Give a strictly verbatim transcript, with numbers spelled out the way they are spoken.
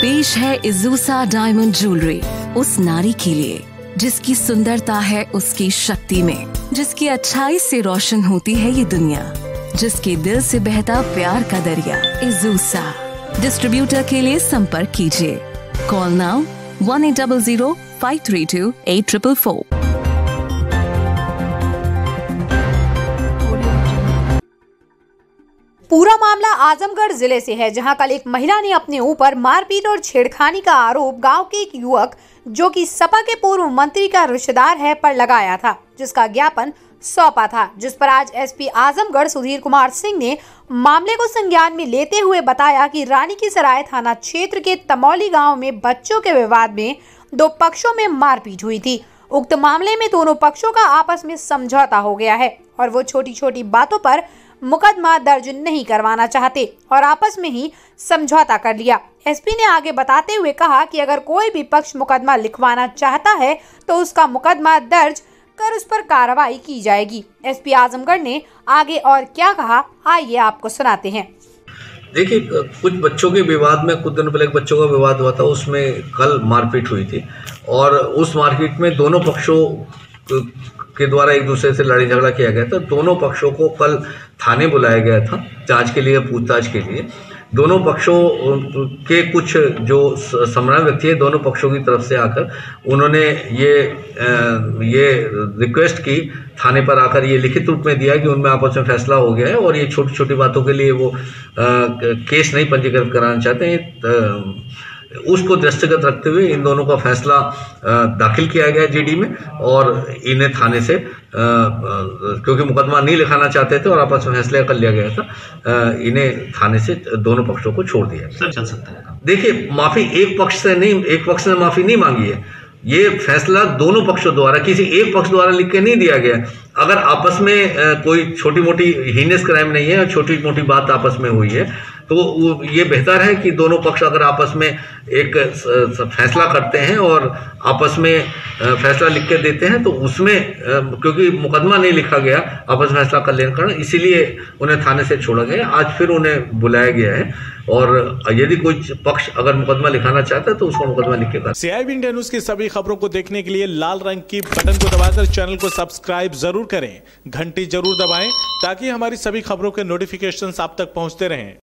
पेश है इज़ूसा diamond jewellery उस नारी के लिए जिसकी सुंदरता है उसकी शक्ति में, जिसकी अच्छाई से रोशन होती है ये दुनिया, जिसके दिल से बहता प्यार का दरिया। इज़ूसा डिस्ट्रीब्यूटर के लिए संपर्क कीजिए। Call now one eight double zero five three two eight triple four. पूरा मामला आजमगढ़ जिले से है, जहां कल एक महिला ने अपने ऊपर मारपीट और छेड़खानी का आरोप गांव के एक युवक जो कि सपा के पूर्व मंत्री का रिश्तेदार है पर लगाया था, जिसका ज्ञापन सौंपा था, जिस पर आज एसपी आजमगढ़ सुधीर कुमार सिंह ने मामले को संज्ञान में लेते हुए बताया कि रानी की सराय थाना क्षेत्र के तमौली गांव में बच्चों के विवाद में दो पक्षों में मारपीट हुई थी। उक्त मामले में दोनों पक्षों का आपस में समझौता हो गया है और वो छोटी छोटी बातों पर मुकदमा दर्ज नहीं करवाना चाहते और आपस में ही समझौता कर लिया। एसपी ने आगे बताते हुए कहा कि अगर कोई भी पक्ष मुकदमा लिखवाना चाहता है तो उसका मुकदमा दर्ज कर उस पर कार्रवाई की जाएगी। एसपी आजमगढ़ ने आगे और क्या कहा, आइए आपको सुनाते हैं। देखिए, कुछ बच्चों के विवाद में कुछ दिनों पहले एक बच्चों का विवाद हुआ था, उसमें कल मारपीट हुई थी और उस मारपीट में दोनों पक्षों के द्वारा एक दूसरे से लड़ाई झगड़ा किया गया था। दोनों पक्षों को कल थाने बुलाया गया था जांच के लिए, पूछताछ के लिए। दोनों पक्षों के कुछ जो सम्मान व्यक्ति है, दोनों पक्षों की तरफ से आकर उन्होंने ये ये रिक्वेस्ट की थाने पर आकर, ये लिखित रूप में दिया कि उनमें आपस में फैसला हो गया है और ये छोटी छोटी बातों के लिए वो आ, केस नहीं पंजीकृत कराना चाहते हैं। उसको दृष्टिगत रखते हुए इन दोनों का फैसला दाखिल किया गया जीडी में और इन्हें थाने से, क्योंकि मुकदमा नहीं लिखाना चाहते थे और आपस में फैसला कर लिया गया था, इन्हें थाने से दोनों पक्षों को छोड़ दिया गया। चल सकता है। देखिए, माफी एक पक्ष से नहीं, एक पक्ष ने माफी नहीं मांगी है। ये फैसला दोनों पक्षों द्वारा, किसी एक पक्ष द्वारा लिख के नहीं दिया गया। अगर आपस में कोई छोटी मोटी हीनियस क्राइम नहीं है और छोटी मोटी बात आपस में हुई है तो ये बेहतर है कि दोनों पक्ष अगर आपस में एक फैसला करते हैं और आपस में फैसला लिख के देते हैं तो उसमें, क्योंकि मुकदमा नहीं लिखा गया, आपस में फैसला कर लेने कारण इसीलिए उन्हें थाने से छोड़ा गया। आज फिर उन्हें बुलाया गया है और यदि कोई पक्ष अगर मुकदमा लिखाना चाहता है तो उसको मुकदमा लिख के कर। सीआईबी इंडिया न्यूज की सभी खबरों को देखने के लिए लाल रंग की बटन को दबाकर चैनल को सब्सक्राइब जरूर करें, घंटी जरूर दबाएं ताकि हमारी सभी खबरों के नोटिफिकेशन आप तक पहुंचते रहें।